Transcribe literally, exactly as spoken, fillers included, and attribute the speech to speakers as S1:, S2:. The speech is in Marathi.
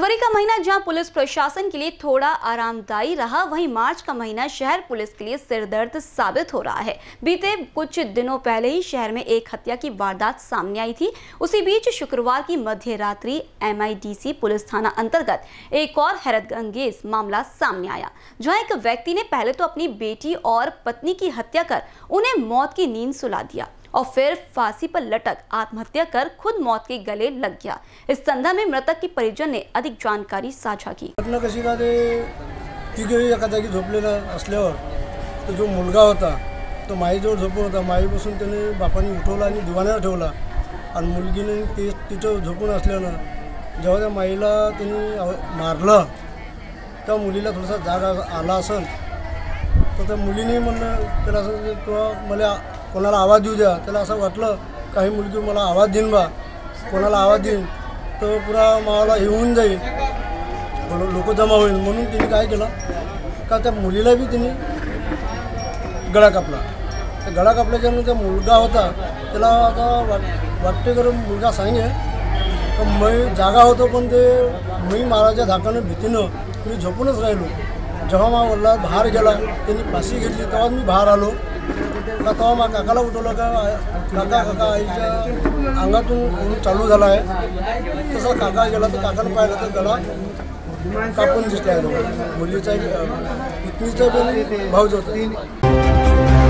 S1: फरवरी का महीना जहां पुलिस प्रशासन के लिए थोड़ा आरामदायी रहा, वहीं मार्च का महीना शहर पुलिस के लिए सिरदर्द साबित हो रहा है। बीते कुछ दिनों पहले ही शहर में एक हत्या की वारदात सामने आई थी। उसी बीच शुक्रवार की मध्य रात्रि M I D C police थाना अंतर्गत एक और हैरतअंगेज मामला सामने आया, जहां एक व्यक्ति ने पहले तो अपनी बेटी और पत्नी की हत्या कर उन्हें मौत की नींद सुला दिया और फिर फांसी पर लटक आत्महत्या कर खुद मौत के गले लग गया। इस संदर्भ में मृतक के परिजन ने अधिक जानकारी साझा की।
S2: घटना कशी का ते तिघेही एका जागी झोपलेला असल्यावर तो जो मुलगा होता तो माईजवळ झोपून होता। माईपासून त्याने बापाने उठवला आणि दिवाण्यावर ठेवला आणि मुलगीने ते तिथं झोपून असल्यानं जेव्हा त्या माईला त्यांनी मारलं त्या मुलीला थोडासा जाग आला असेल तर त्या मुलीने म्हणलं त्याला असं किंवा मला कोणाला आवाज देऊ द्या। त्याला असं वाटलं काही मुलगी मला आवाज देईन बा, कोणाला आवाज देईन तर पुरा मावाला येऊन जाईल, लोक जमा होईल, म्हणून तिने काय केलं का त्या मुलीला बी तिने गळा कापला। त्या गळा कापल्याच्यानं त्या मुलगा होता त्याला आता वाट वाटते कर मुलगा सांगे तर मी जागा होतो पण ते मी माराच्या धाकानं भीतीनं मी झोपूनच राहिलो। जेव्हा मा वडिला बाहेर गेला त्यांनी फाशी घेतली तेव्हा मी बाहेर आलो का तेव्हा मा काकाला उठवलं का काका काका आईच्या अंगातून चालू झाला आहे। तसा काका गेला तर काकानं पाहिलं तर गळा कापून दिसला आहे। मुलीचा पत्नीचा पण भाऊच होता।